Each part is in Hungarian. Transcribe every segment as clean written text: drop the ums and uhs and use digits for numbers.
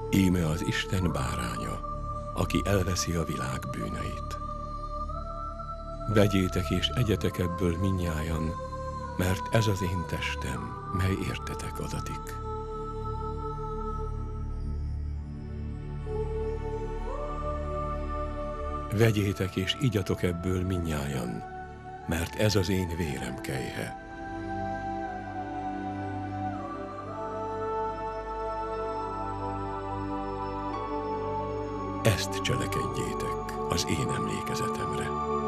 Íme az Isten báránya, aki elveszi a világ bűneit. Vegyétek és egyetek ebből mindnyájan, mert ez az én testem, mely értetek adatik. Vegyétek és igyatok ebből mindnyájan, mert ez az én vérem kelyhe. Ezt cselekedjétek az én emlékezetemre.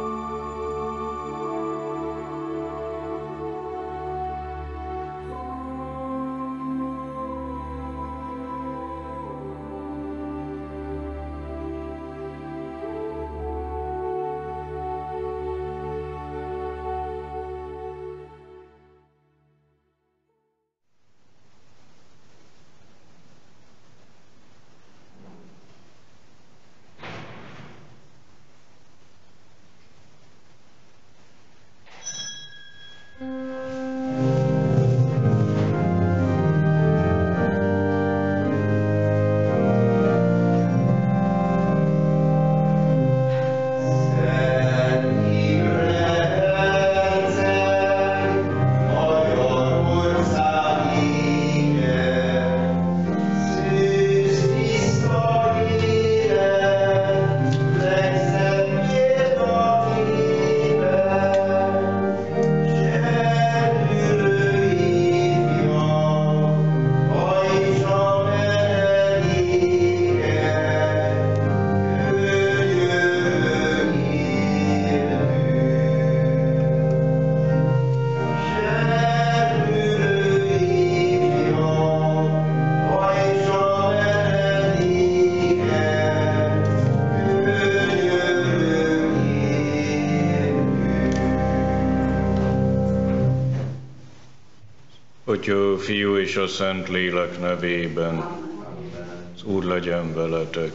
Atya, Fiú és a Szent Lélek nevében. Az Úr legyen veletek.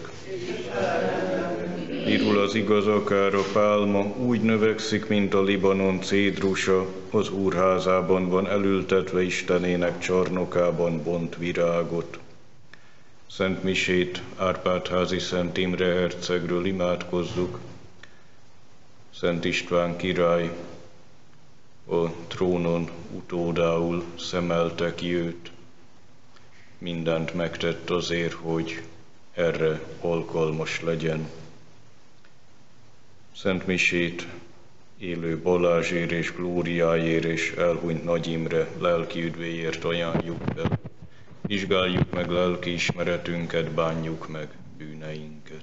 Virul az igaz akár a pálma, úgy növekszik, mint a Libanon cédrusa, az Úr házában van elültetve, Istenének csarnokában bont virágot. Szent misét Árpád-házi Szent Imre hercegről imádkozzuk. Szent István király a trónon utódául szemelte ki őt. Mindent megtett azért, hogy erre alkalmas legyen. Szent misét élő Balázsér és Glóriáért és elhunyt Nagy Imre lelki üdvéért ajánljuk el. Vizsgáljuk meg lelki ismeretünket, bánjuk meg bűneinket.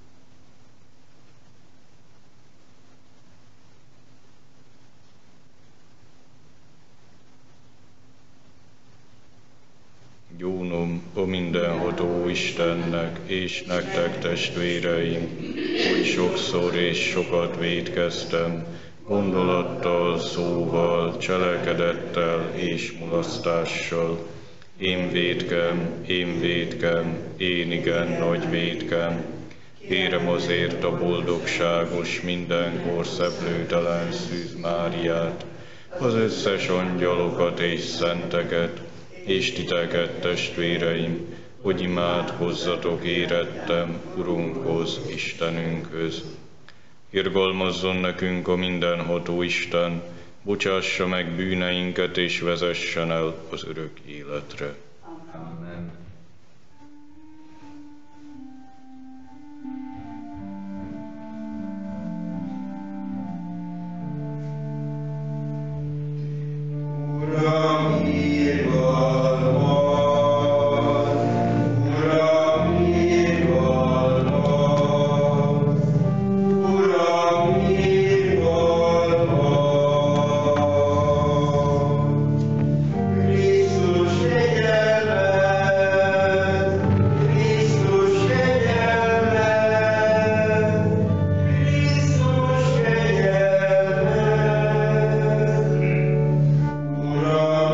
Gyónom a mindenható Istennek és nektek, testvéreim, hogy sokszor és sokat vétkeztem, gondolattal, szóval, cselekedettel és mulasztással. Én vétkem, én igen nagy vétkem. Kérem azért a boldogságos, mindenkor szeplőtelen Szűz Máriát, az összes angyalokat és szenteket, és titeket, testvéreim, hogy imádkozzatok érettem Urunkhoz, Istenünkhöz. Irgalmazzon nekünk a mindenható Isten, bocsássa meg bűneinket és vezessen el az örök életre. Amen. Uram,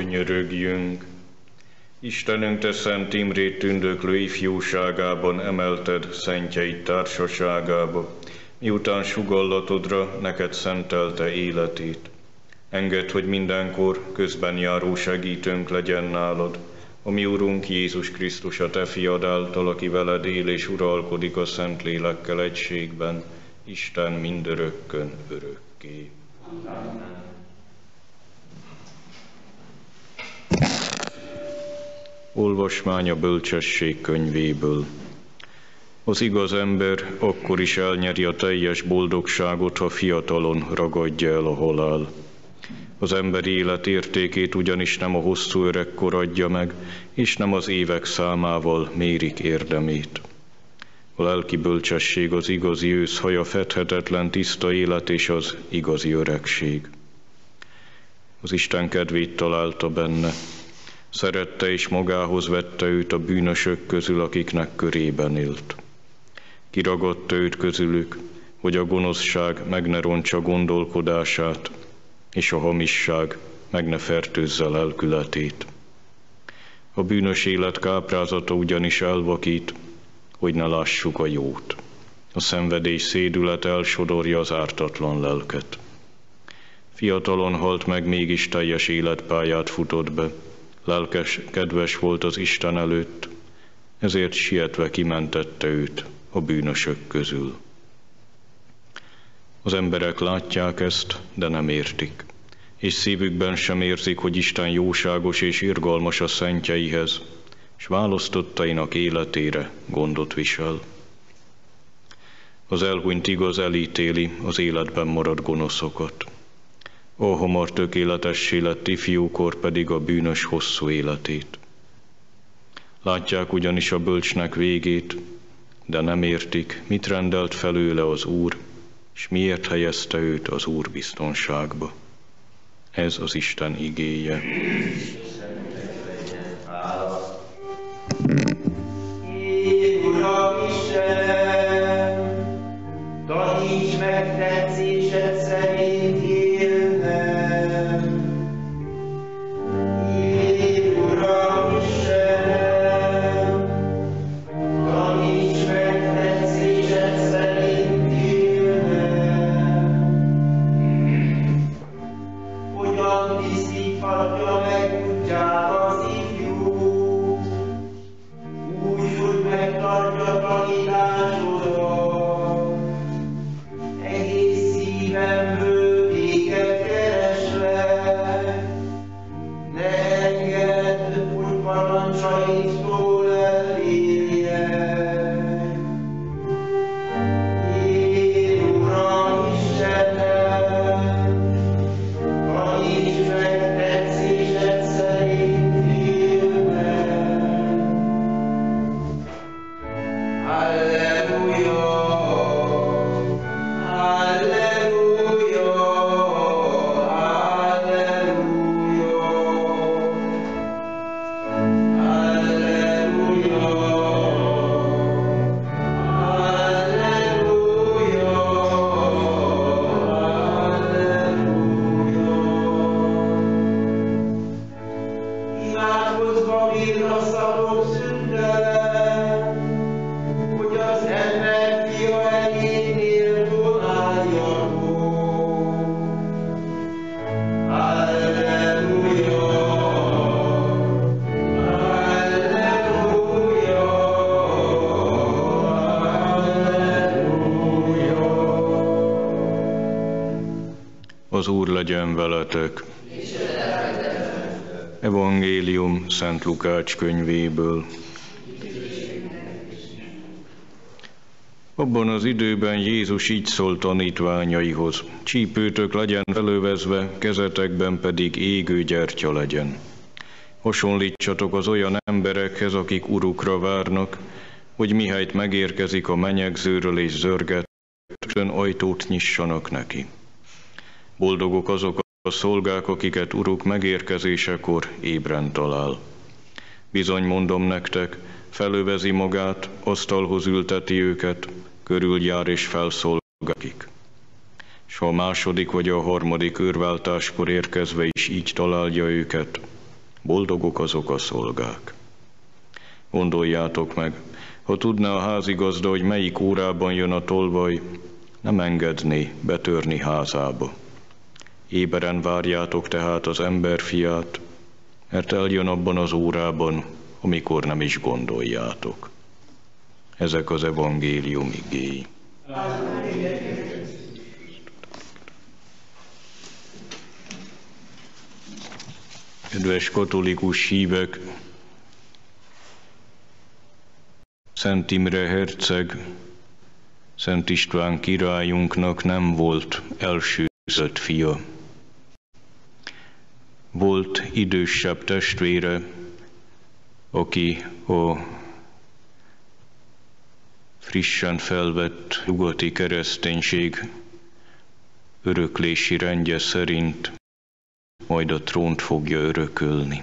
Könyörögjünk! Istenünk, te Szent Imrét tündöklő ifjúságában emelted szentjeid társaságába, miután sugallatodra neked szentelte életét. Engedd, hogy mindenkor közben járó segítőnk legyen nálad, a mi Urunk Jézus Krisztus, a te fiad által, aki veled él és uralkodik a Szentlélekkel egységben, Isten mindörökkön örökké. Amen. Olvasmány a Bölcsesség könyvéből. Az igaz ember akkor is elnyeri a teljes boldogságot, ha fiatalon ragadja el a halál. Az emberi élet értékét ugyanis nem a hosszú öregkor adja meg, és nem az évek számával mérik érdemét. A lelki bölcsesség az igazi őszhaj, a fedhetetlen tiszta élet és az igazi öregség. Az Isten kedvét találta benne. Szerette és magához vette őt a bűnösök közül, akiknek körében élt. Kiragadta őt közülük, hogy a gonoszság meg ne rontsa gondolkodását, és a hamisság meg ne fertőzze lelkületét. A bűnös élet káprázata ugyanis elvakít, hogy ne lássuk a jót. A szenvedély szédület elsodorja az ártatlan lelket. Fiatalon halt meg, mégis teljes életpályát futott be. Lelkes, kedves volt az Isten előtt, ezért sietve kimentette őt a bűnösök közül. Az emberek látják ezt, de nem értik, és szívükben sem érzik, hogy Isten jóságos és irgalmas a szentjeihez, s választottainak életére gondot visel. Az elhunyt igaz elítéli az életben maradt gonoszokat. Ó, hamar tökéletessé lett ifjúkor pedig a bűnös hosszú életét. Látják ugyanis a bölcsnek végét, de nem értik, mit rendelt felőle az Úr, és miért helyezte őt az Úr biztonságba. Ez az Isten igéje. Uram Istenem, taníts meg tetszésed szerint élnem. Uram Istenem, taníts meg tetszésed szerint élnem. Hogyan tisztíthatja meg útját az ifjú, úgy, hogy megtartja tanításodat. Egész szívemből téged kereslek, ne engedd, hogy parancsaidtól eltérjek. Én, Uram Istenem, taníts meg tetszésed szerint élnem. Halleluja, halleluja, halleluja, halleluja, halleluja. Imádkozva virrasztalok szüntelem, hogy az ember fia elénél donáljak. Halleluja, halleluja, halleluja. Az Úr legyen veletek. Evangélium Szent Lukács könyvéből. Abban az időben Jézus így szólt tanítványaihoz: csípőtök legyen felövezve, kezetekben pedig égő gyertya legyen. Hasonlítsatok az olyan emberekhez, akik urukra várnak, hogy mihelyt megérkezik a menyegzőről és zörget, ajtót nyissanak neki. Boldogok azok a szolgák, akiket uruk megérkezésekor ébren talál. Bizony mondom nektek, felövezi magát, asztalhoz ülteti őket, körüljár és felszolgálkik. S ha a második vagy a harmadik őrváltáskor érkezve is így találja őket, Boldogok azok a szolgák. Gondoljátok meg, ha tudná a házigazda, hogy melyik órában jön a tolvaj, nem engedné betörni házába. Éberen várjátok tehát az emberfiát, mert eljön abban az órában, amikor nem is gondoljátok. Ezek az evangélium igéi. Kedves katolikus hívek, Szent Imre herceg, Szent István királyunknak nem volt elsőzött fia. Volt idősebb testvére, aki a frissen felvett nyugati kereszténység öröklési rendje szerint majd a trónt fogja örökölni.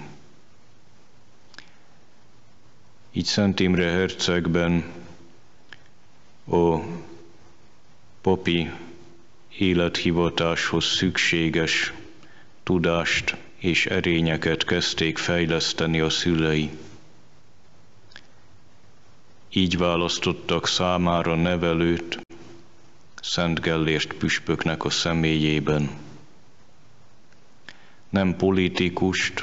Így Szent Imre hercegben a papi élethivatáshoz szükséges tudást és erényeket kezdték fejleszteni a szülei. Így választottak számára nevelőt, Szent Gellért püspöknek a személyében. Nem politikust,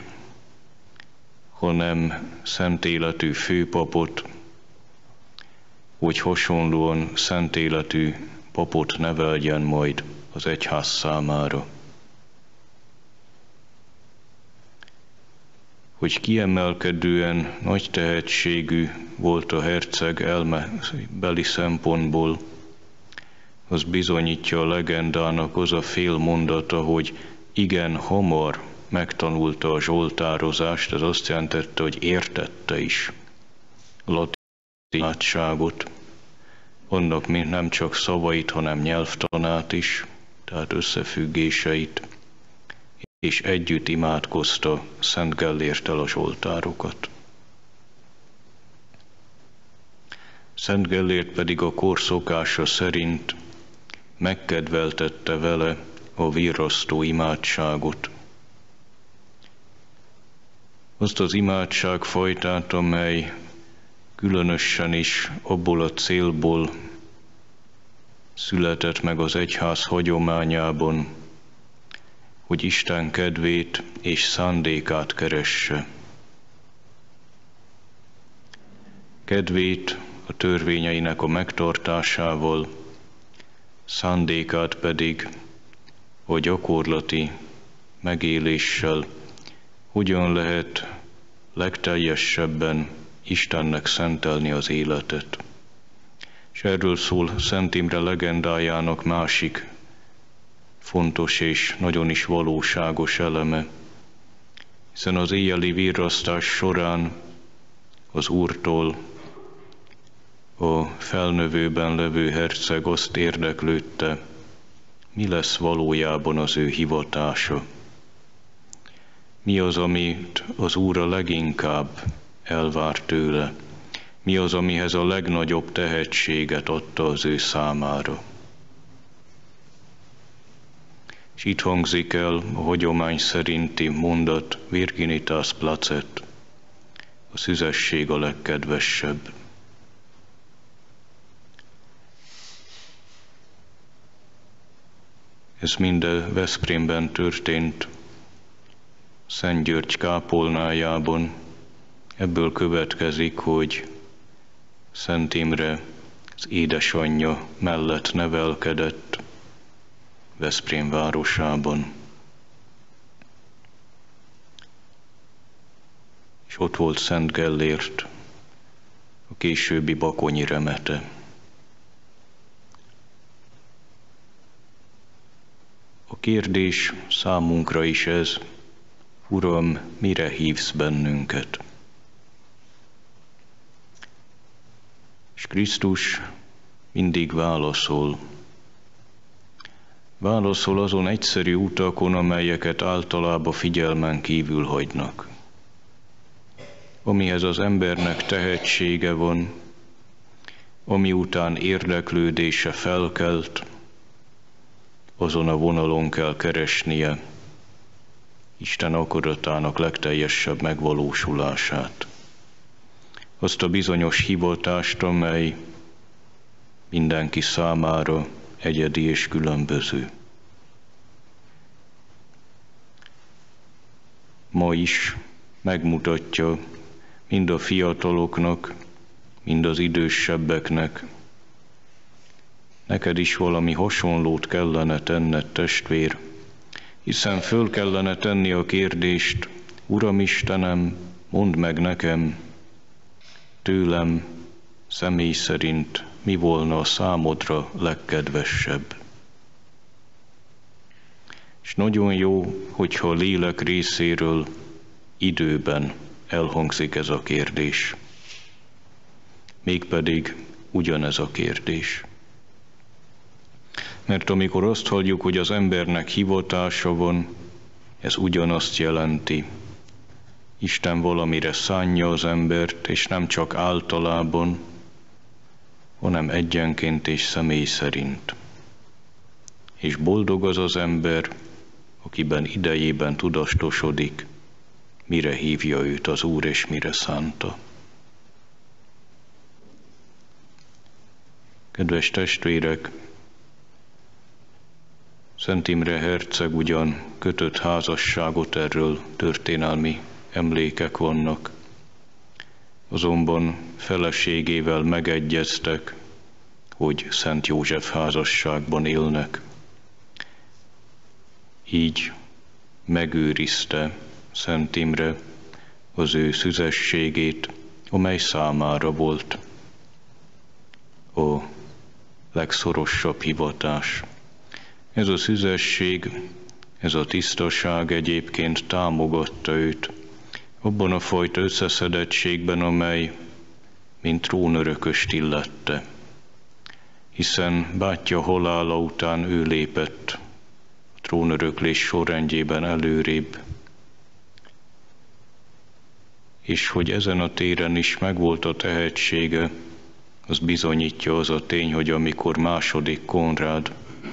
hanem szent életű főpapot, hogy hasonlóan szent életű papot neveljen majd az egyház számára. Hogy kiemelkedően nagy tehetségű volt a herceg elmebeli szempontból, az bizonyítja a legendának az a fél mondata, hogy igen hamar megtanulta a zsoltározást, ez azt jelentette, hogy értette is a latin imádságot, annak nem csak szavait, hanem nyelvtanát is, tehát összefüggéseit, és együtt imádkozta Szent Gellérttel a zsoltárokat. Szent Gellért pedig a kor szokása szerint megkedveltette vele a virrasztó imádságot. Azt az imádságfajtát, amely különösen is abból a célból született meg az egyház hagyományában, hogy Isten kedvét és szándékát keresse. Kedvét a törvényeinek a megtartásával, szándékát pedig a gyakorlati megéléssel, hogyan lehet legteljesebben Istennek szentelni az életet. És erről szól Szent Imre legendájának másik fontos és nagyon is valóságos eleme, hiszen az éjjeli virrasztás során az Úrtól a felnövőben levő herceg azt érdeklődte, mi lesz valójában az ő hivatása. Mi az, amit az Úr a leginkább elvár tőle? Mi az, amihez a legnagyobb tehetséget adta az ő számára? És itt hangzik el a hagyomány szerinti mondat, virginitas placet, a szüzesség a legkedvesebb. Ez mind Veszprémben történt, Szent György kápolnájában. Ebből következik, hogy Szent Imre az édesanyja mellett nevelkedett Veszprém városában. És ott volt Szent Gellért, a későbbi bakonyi remete. A kérdés számunkra is ez, Uram, mire hívsz bennünket? És Krisztus mindig válaszol. Válaszol azon egyszerű utakon, amelyeket általában figyelmen kívül hagynak. Amihez az embernek tehetsége van, ami után érdeklődése felkelt, azon a vonalon kell keresnie Isten akaratának legteljesebb megvalósulását. Azt a bizonyos hivatást, amely mindenki számára egyedi és különböző. Ma is megmutatja mind a fiataloknak, mind az idősebbeknek, neked is valami hasonlót kellene tenned, testvér, hiszen föl kellene tenni a kérdést, Uram Istenem, mondd meg nekem, tőlem személy szerint mi volna a számodra legkedvesebb. És nagyon jó, hogyha a lélek részéről időben elhangzik ez a kérdés. Mégpedig ugyanez a kérdés. Mert amikor azt halljuk, hogy az embernek hivatása van, ez ugyanazt jelenti. Isten valamire szánja az embert, és nem csak általában, hanem egyenként és személy szerint. És boldog az az ember, akiben idejében tudatosodik, mire hívja őt az Úr, és mire szánta. Kedves testvérek, Szent Imre herceg ugyan kötött házasságot, erről történelmi emlékek vannak, azonban feleségével megegyeztek, hogy Szent József házasságban élnek. Így megőrizte Szent Imre az ő szüzességét, amely számára volt a legszorosabb hivatás. Ez a szüzesség, ez a tisztaság egyébként támogatta őt abban a fajta összeszedettségben, amely mint trónörököst illette, hiszen bátyja halála után ő lépett a trónöröklés sorrendjében előrébb, és hogy ezen a téren is megvolt a tehetsége, az bizonyítja az a tény, hogy amikor második Konrád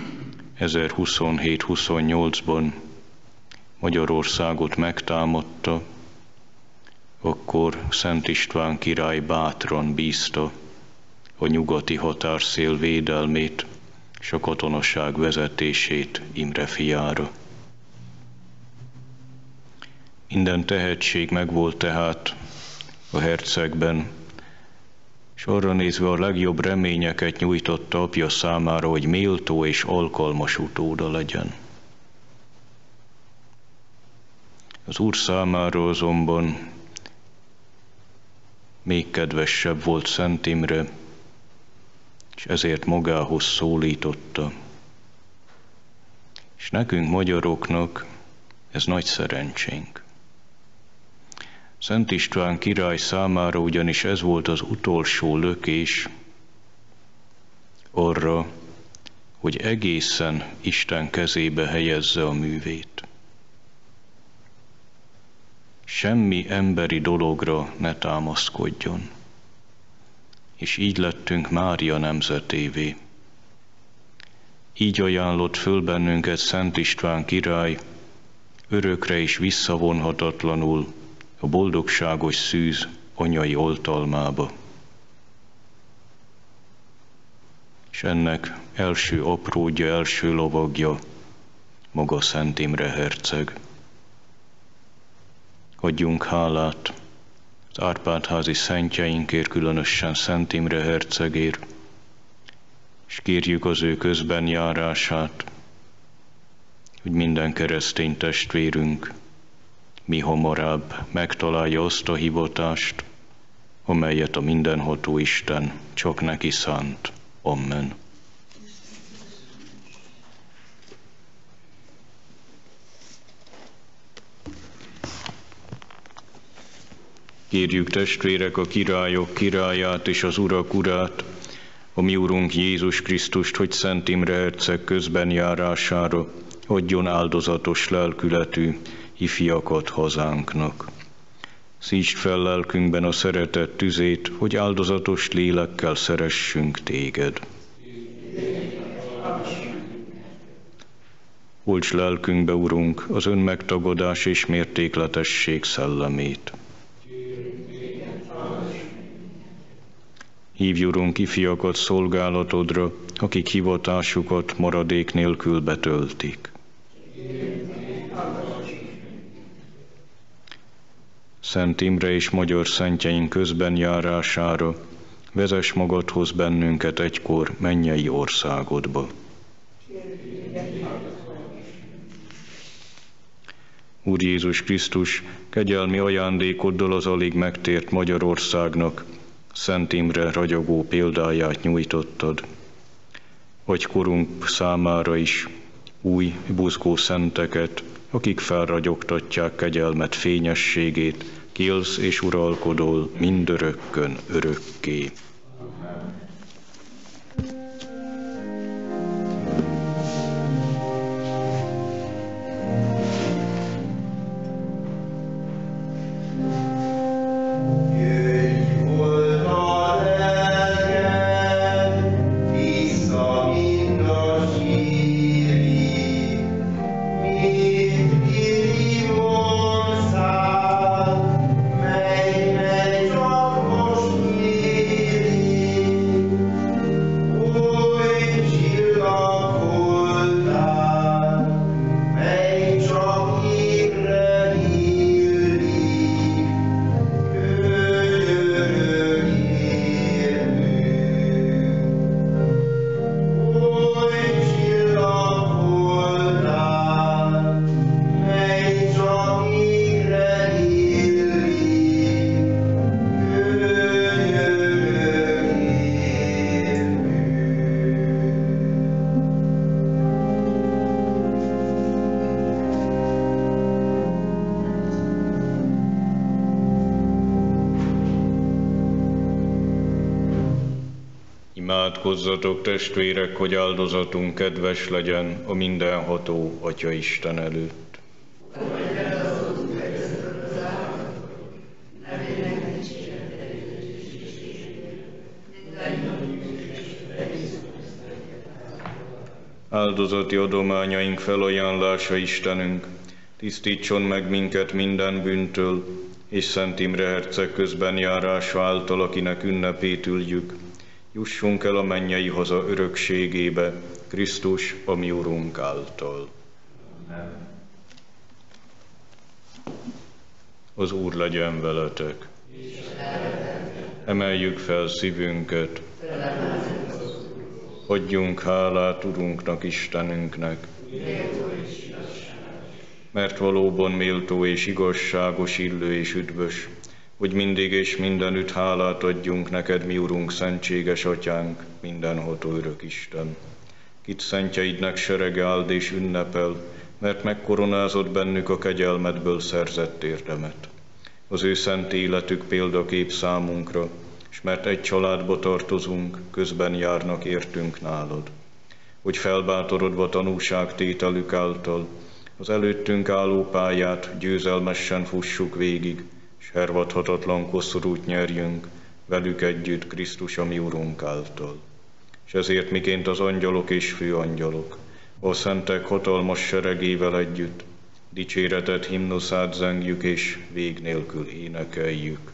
1027-28-ban Magyarországot megtámadta, akkor Szent István király bátran bízta a nyugati határszél védelmét és a katonaság vezetését Imre fiára. Minden tehetség megvolt tehát a hercegben, és arra nézve a legjobb reményeket nyújtotta apja számára, hogy méltó és alkalmas utóda legyen. Az Úr számára azonban még kedvesebb volt Szent Imre, és ezért magához szólította. És nekünk magyaroknak ez nagy szerencsénk. Szent István király számára ugyanis ez volt az utolsó lökés arra, hogy egészen Isten kezébe helyezze a művét. Semmi emberi dologra ne támaszkodjon. És így lettünk Mária nemzetévé. Így ajánlott föl bennünket Szent István király, örökre és visszavonhatatlanul a boldogságos szűz anyai oltalmába. És ennek első apródja, első lovagja maga Szent Imre herceg. Adjunk hálát az Árpád-házi szentjeinkért, különösen Szent Imre hercegért, és kérjük az ő közbenjárását, hogy minden keresztény testvérünk mi hamarabb megtalálja azt a hivatást, amelyet a mindenható Isten csak neki szánt. Amen. Kérjük, testvérek, a királyok királyát és az urak urát, a mi Urunk Jézus Krisztust, hogy Szent Imre herceg közbenjárására adjon áldozatos lelkületű ifjakat hazánknak. Szítsd fel lelkünkben a szeretet tüzét, hogy áldozatos lélekkel szeressünk téged. Olts lelkünkbe, Urunk, az önmegtagadás és mértékletesség szellemét. Hívj, Urunk, ifjakat szolgálatodra, akik hivatásukat maradék nélkül betöltik. Szent Imre és magyar szentjeink közben járására vezess magadhoz bennünket egykor mennyei országodba. Úr Jézus Krisztus, kegyelmi ajándékoddal az alig megtért Magyarországnak Szent Imre ragyogó példáját nyújtottad. Adj korunk számára is új, buzgó szenteket, akik felragyogtatják kegyelmet fényességét, ki élsz és uralkodol mindörökkön örökké. Imádkozzatok, testvérek, hogy áldozatunk kedves legyen a mindenható Atya Isten előtt. Áldozati adományaink felajánlása Istenünk, tisztítson meg minket minden bűntől, és Szent Imre herceg közben járása által, akinek ünnepét üljük, jussunk el a mennyei haza örökségébe, Krisztus, a mi Urunk által. Amen. Az Úr legyen veletek. Emeljük fel szívünket. Adjunk hálát Urunknak, Istenünknek. Mert valóban méltó és igazságos, illő és üdvös, hogy mindig és mindenütt hálát adjunk neked, mi Urunk, szentséges Atyánk, mindenható örök Isten. Kit szentjeidnek serege áld és ünnepel, mert megkoronázott bennük a kegyelmedből szerzett érdemet. Az ő szent életük példakép számunkra, és mert egy családba tartozunk, közben járnak értünk nálad. Hogy felbátorodva tanúságtételük által, az előttünk álló pályát győzelmesen fussuk végig, s hervadhatatlan koszorút nyerjünk velük együtt Krisztus, a mi Urunk által. És ezért miként az angyalok és főangyalok, a szentek hatalmas seregével együtt, dicséretet himnuszát zengjük és vég nélkül énekeljük.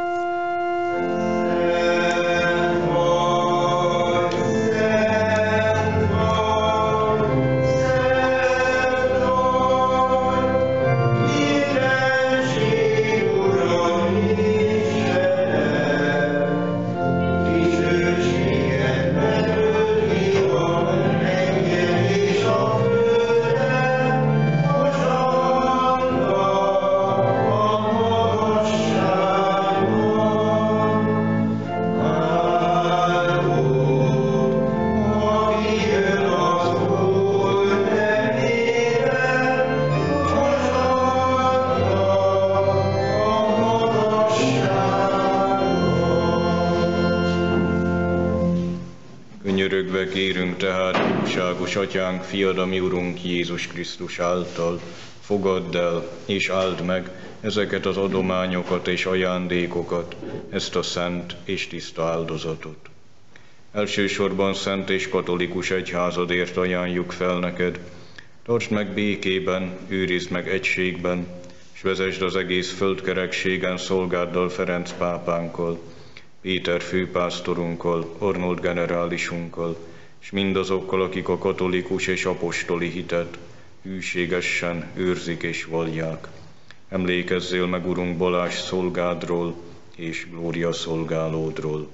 Könyörögve kérünk tehát, jóságos Atyánk, Fiad, a mi Urunk Jézus Krisztus által, fogadd el és áld meg ezeket az adományokat és ajándékokat, ezt a szent és tiszta áldozatot. Elsősorban szent és katolikus egyházadért ajánljuk fel neked, Tartsd meg békében, őrizd meg egységben, s vezesd az egész földkerekségen szolgáddal, Ferenc pápánkkal, Péter főpásztorunkkal, Arnold generálisunkkal, és mindazokkal, akik a katolikus és apostoli hitet hűségesen őrzik és vallják. Emlékezzél meg, Urunk, Balázs szolgádról és Glória szolgálódról.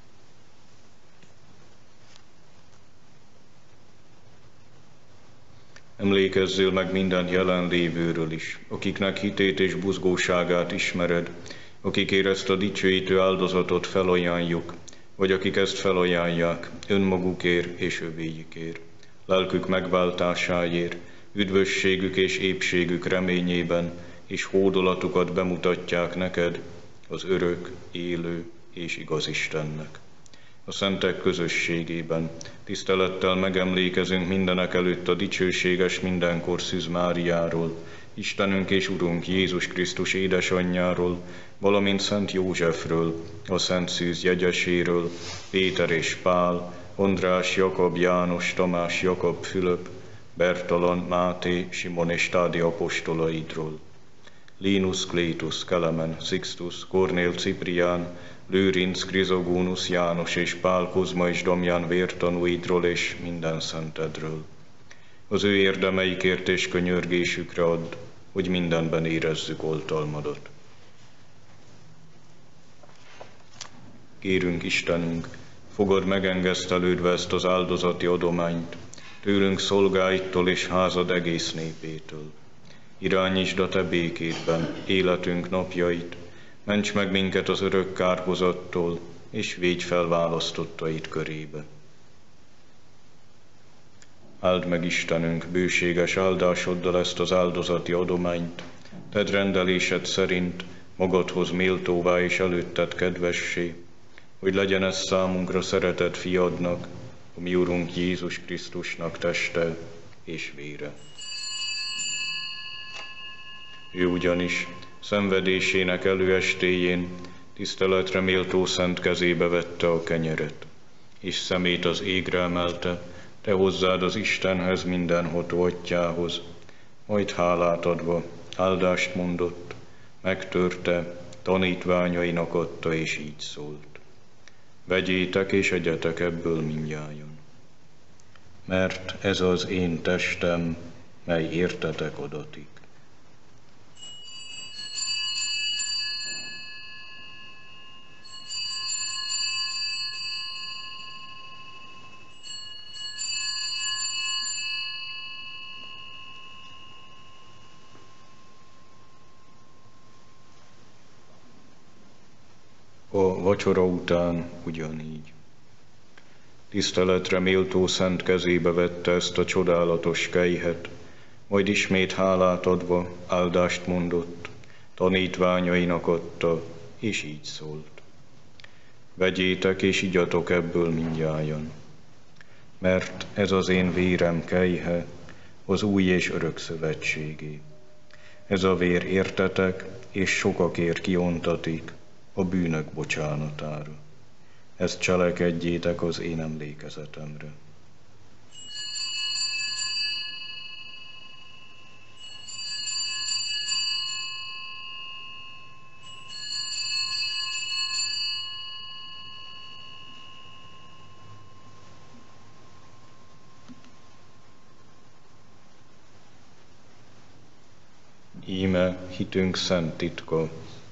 Emlékezzél meg minden jelenlévőről is, akiknek hitét és buzgóságát ismered, akikért ezt a dicsőítő áldozatot felajánljuk, vagy akik ezt felajánlják önmagukért és övéjükért, lelkük megváltásáért, üdvösségük és épségük reményében, és hódolatukat bemutatják neked, az örök, élő és igaz Istennek. A szentek közösségében tisztelettel megemlékezünk mindenek előtt a dicsőséges mindenkor Szűz Máriáról, Istenünk és Urunk Jézus Krisztus édesanyjáról, valamint Szent Józsefről, a Szent Szűz jegyeséről, Péter és Pál, András, Jakab, János, Tamás, Jakab, Fülöp, Bertalan, Máté, Simon és Tádi apostolaidról. Linus, Clétus, Kelemen, Sixtus, Kornél, Ciprián, Lőrinc, Krizogónusz, János és Pál, Kozma és Damján vértanúidról és minden szentedről. Az ő érdemeikért és könyörgésükre add, hogy mindenben érezzük oltalmadat. Kérünk, Istenünk, fogad megengesztelődve ezt az áldozati adományt, tőlünk szolgáittól és házad egész népétől. Irányítsd a te békédben életünk napjait, ments meg minket az örök kárhozattól, és védj fel választottaid körébe. Áld meg, Istenünk, bőséges áldásoddal ezt az áldozati adományt, tedd rendelésed szerint magadhoz méltóvá és előtted kedvessé, hogy legyen ez számunkra szeretett fiadnak, a mi Urunk Jézus Krisztusnak teste és vére. Ő ugyanis szenvedésének előestéjén tiszteletre méltó szent kezébe vette a kenyeret, és szemét az égre emelte, te hozzád az Istenhez, mindenható atyához, majd hálát adva áldást mondott, megtörte, tanítványainak adta, és így szólt. Vegyétek és egyetek ebből mindnyájan, mert ez az én testem, mely értetek adatik. A vacsora után ugyanígy. Tiszteletre méltó szent kezébe vette ezt a csodálatos kejhet, majd ismét hálát adva áldást mondott, tanítványainak adta, és így szólt. Vegyétek és igyatok ebből mindnyájan, mert ez az én vérem kejhe, az új és örök szövetségé. Ez a vér értetek és sokakért kiontatik a bűnök bocsánatára. Ezt cselekedjétek az én emlékezetemre. Íme hitünk szent titka.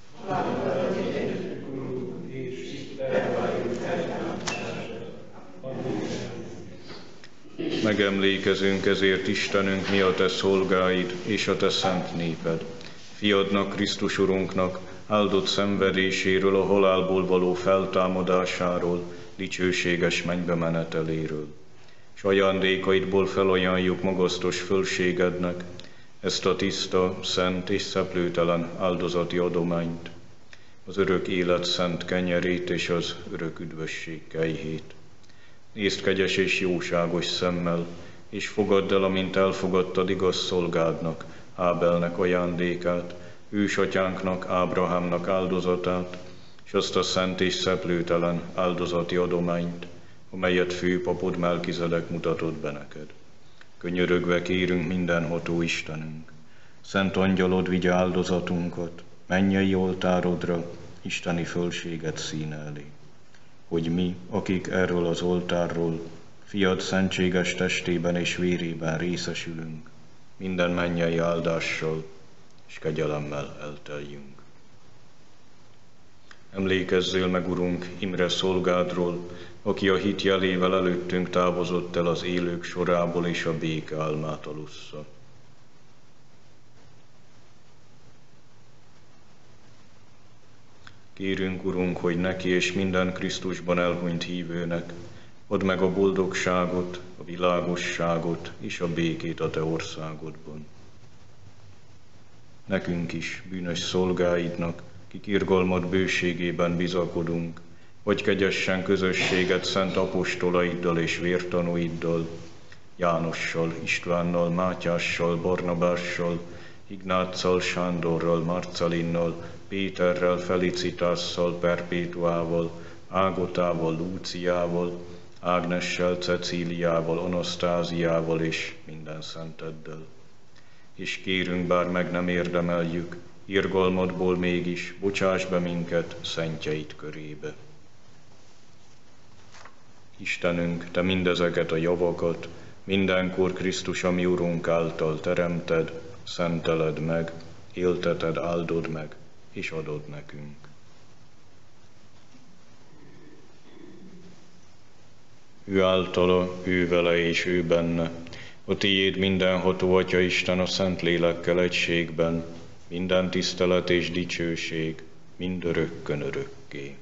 Megemlékezünk ezért, Istenünk, mi a te szolgáid és a te szent néped, fiadnak, Krisztus Urunknak áldott szenvedéséről, a halálból való feltámadásáról, dicsőséges mennybe meneteléről. S ajándékaidból felajánljuk magasztos fölségednek ezt a tiszta, szent és szeplőtelen áldozati adományt, az örök élet szent kenyerét és az örök üdvösség kejhét. Nézd kegyes és jóságos szemmel, és fogadd el, amint elfogadtad igaz szolgádnak, Ábelnek ajándékát, ősatyánknak, Ábrahámnak áldozatát, és azt a szent és szeplőtelen áldozati adományt, amelyet főpapod Melkizedek mutatott be neked. Könyörögve kérünk mindenható Istenünk, szent angyalod vigye áldozatunkat mennyei oltárodra, isteni fölséget színe elé, hogy mi, akik erről az oltárról, fiad szentséges testében és vérében részesülünk, minden mennyei áldással és kegyelemmel elteljünk. Emlékezzél meg, Urunk, Imre szolgádról, aki a hit jelével előttünk távozott el az élők sorából, és a béke álmát alussza. Kérünk, Urunk, hogy neki és minden Krisztusban elhunyt hívőnek add meg a boldogságot, a világosságot és a békét a te országodban. Nekünk is, bűnös szolgáidnak, kik irgalmad bőségében bizakodunk, hogy kegyessen közösséget szent apostolaiddal és vértanúiddal, Jánossal, Istvánnal, Mátyással, Barnabással, Ignáccal, Sándorral, Marcelinnal, Péterrel, Felicitásszal, Perpétuával, Ágotával, Lúciával, Ágnessel, Cecíliával, Anasztáziával és minden szenteddel. És kérünk, bár meg nem érdemeljük, irgalmadból mégis bocsáss be minket szentjeid körébe. Istenünk, te mindezeket a javakat mindenkor Krisztus, a mi Urunk által teremted, szenteled meg, élteted, áldod meg, és adod nekünk. Ő általa, ő vele és ő benne, a tiéd mindenható Atya Isten a Szent Lélekkel egységben, minden tisztelet és dicsőség, mindörökkön örökké.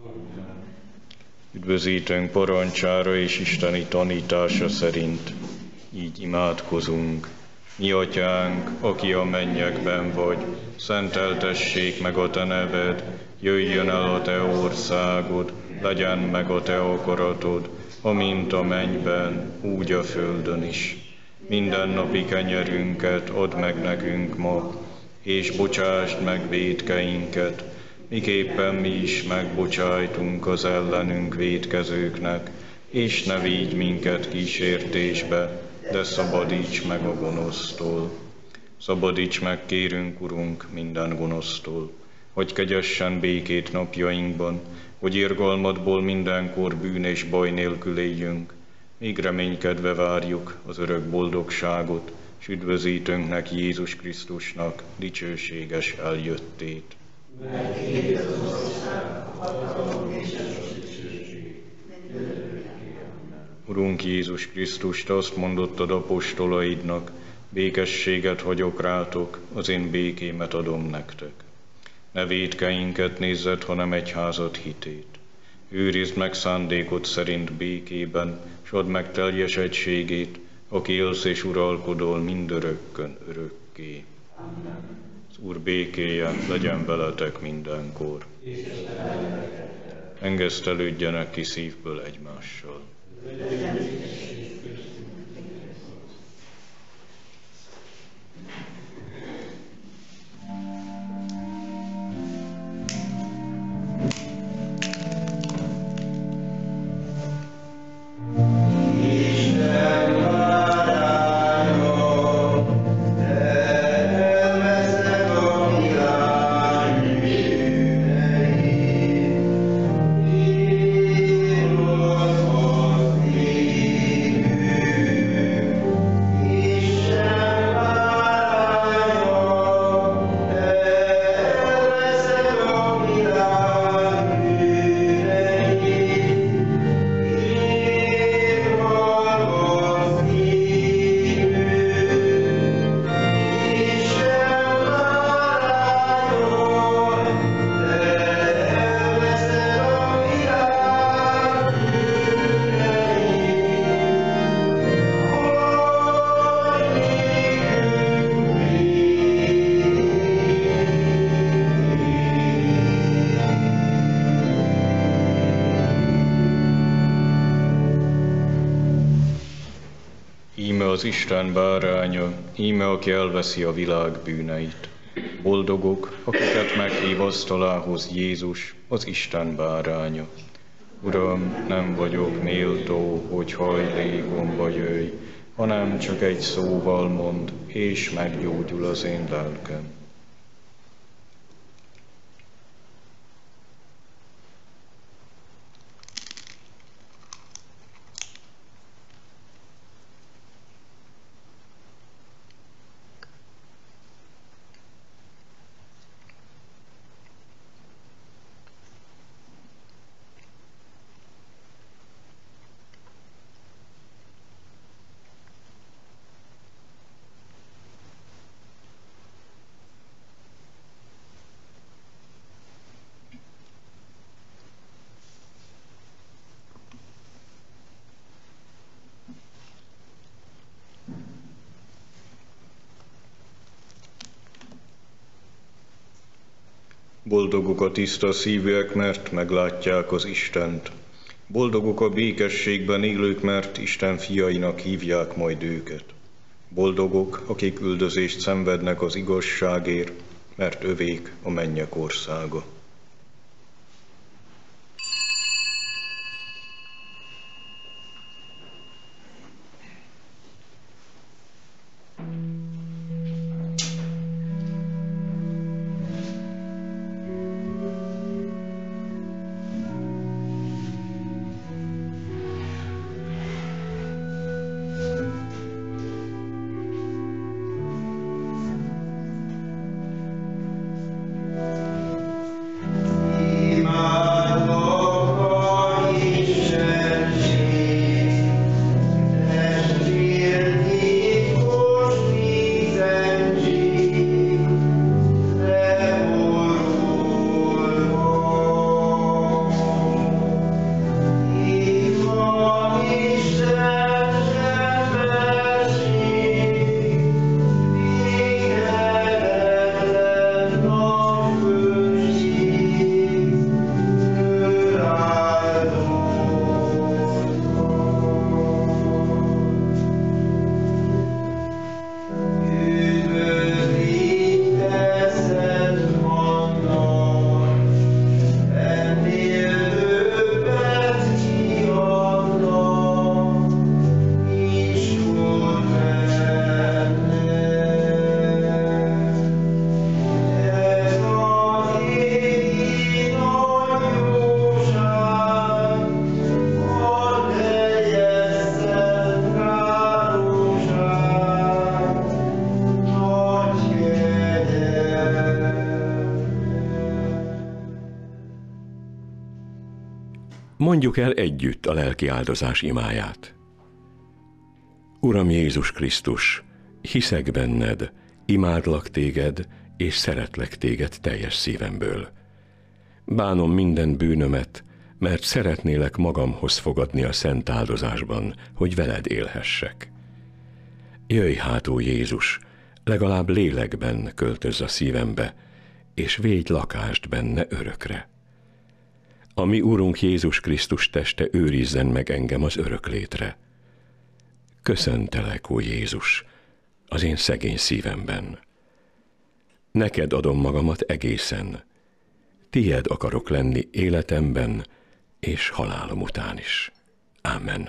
Üdvözítőnk parancsára és isteni tanítása szerint így imádkozunk. Mi Atyánk, aki a mennyekben vagy, szenteltessék meg a te neved, jöjjön el a te országod, legyen meg a te akaratod, amint a mennyben, úgy a földön is. Mindennapi kenyerünket add meg nekünk ma, és bocsásd meg vétkeinket, miképpen mi is megbocsájtunk az ellenünk vétkezőknek, és ne vigy minket kísértésbe, de szabadíts meg a gonosztól. Szabadíts meg, kérünk, Urunk, minden gonosztól, hogy kegyessen békét napjainkban, hogy irgalmadból mindenkor bűn és baj nélkül éljünk, míg reménykedve várjuk az örök boldogságot, s üdvözítőnknek, Jézus Krisztusnak dicsőséges eljöttét. Urunk Jézus Krisztus, te azt mondottad apostolaidnak, békességet hagyok rátok, az én békémet adom nektek. Ne vétkeinket nézzed, hanem egyházad hitét. Őrizd meg szándékod szerint békében, s add meg teljes egységét, aki élsz és uralkodol mindörökkön örökké. Amen. Az Úr békéje legyen veletek mindenkor. Engesztelődjenek ki szívből egymással. Az Isten báránya, íme aki elveszi a világ bűneit. Boldogok, akiket meghív asztalához Jézus, az Isten báránya. Uram, nem vagyok méltó, hogy hajlékomba jöjj, hanem csak egy szóval mond, és meggyógyul az én lelkem. Boldogok a tiszta szívűek, mert meglátják az Istent. Boldogok a békességben élők, mert Isten fiainak hívják majd őket. Boldogok, akik üldözést szenvednek az igazságért, mert övék a mennyek országa. Mondjuk el együtt a lelki áldozás imáját. Uram Jézus Krisztus, hiszek benned, imádlak téged, és szeretlek téged teljes szívemből. Bánom minden bűnömet, mert szeretnélek magamhoz fogadni a szent áldozásban, hogy veled élhessek. Jöjj hát, ó Jézus, legalább lélekben költözz a szívembe, és védj lakást benne örökre. A mi Úrunk Jézus Krisztus teste őrizzen meg engem az öröklétre. Köszöntelek, ó Jézus, az én szegény szívemben. Neked adom magamat egészen. Tied akarok lenni életemben és halálom után is. Ámen.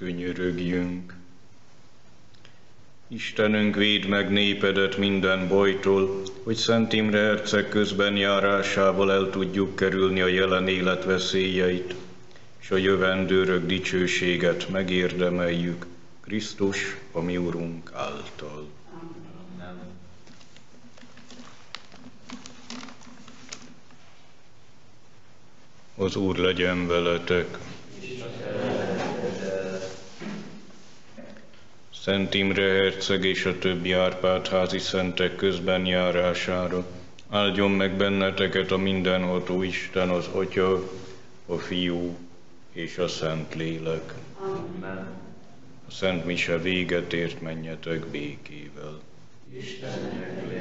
könyörögjünk. Istenünk, védd meg népedet minden bajtól, hogy Szent Imre herceg közben járásával el tudjuk kerülni a jelen élet veszélyeit, és a jövendő örök dicsőséget megérdemeljük Krisztus, a mi Urunk által. Amen. Az Úr legyen veletek. Szent Imre herceg és a többi Árpád-házi szentek közben járására áldjon meg benneteket a mindenható Isten, az Atya, a Fiú és a Szentlélek. Amen. A Szent Mise véget ért, menjetek békével. Istennek